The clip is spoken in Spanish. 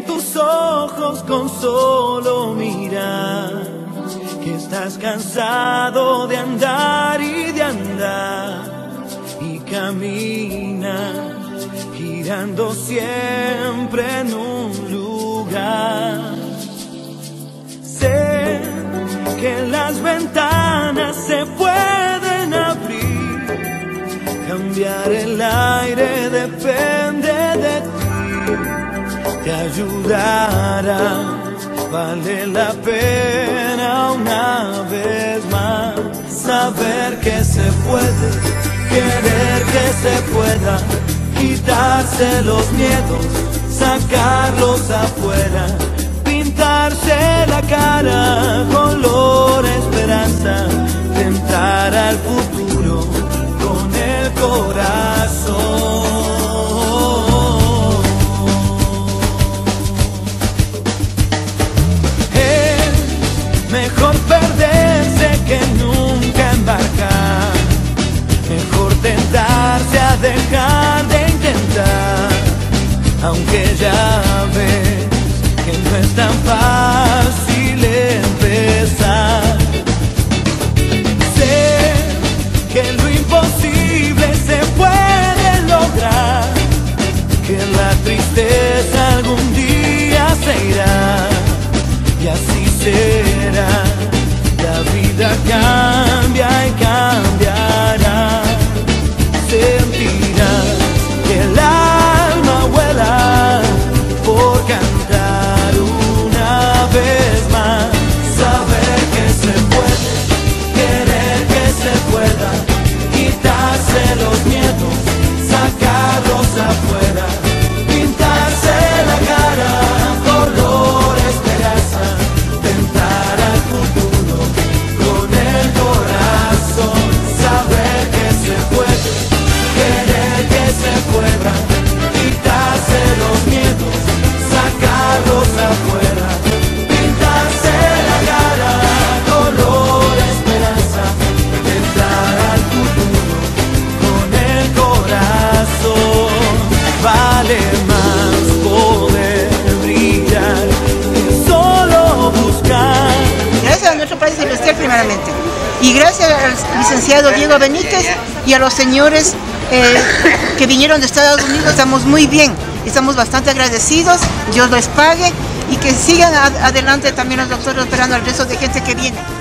en tus ojos con solo mirar que estás cansado de andar y de andar, y camina girando siempre en un lugar. Sé que las ventanas se pueden abrir, cambiar el aire depende de ti, te ayudará, vale la pena una vez más saber que se puede, querer que se pueda, quitarse los miedos, sacarlos afuera, pintarse la cara color esperanza, tentar al futuro con el corazón. Es mejor perderse que nunca embarcar, mejor tentarse a dejar de intentar, aunque ya ves que no es tan fácil empezar. Sé que lo imposible se puede lograr, que la tristeza algún día se irá, y así será. La vida cambia y cambiará, sentirás que el alma vuela por cantar una vez más, saber que se puede, querer que se pueda, quitarse los miedos, sacarlos afuera, pintarse la cara color esperanza, tentar al futuro con el corazón, saber que se puede, querer que se pueda, quitarse los miedos, sacarlos afuera, pintarse la cara color esperanza, tentar al futuro con el corazón. Vale más poder brillar que solo buscar. Gracias a nuestro Padre Celestial primeramente, y gracias al licenciado Diego Benítez y a los señores que vinieron de Estados Unidos. Estamos muy bien, estamos bastante agradecidos, Dios les pague, y que sigan adelante también los doctores operando al resto de gente que viene.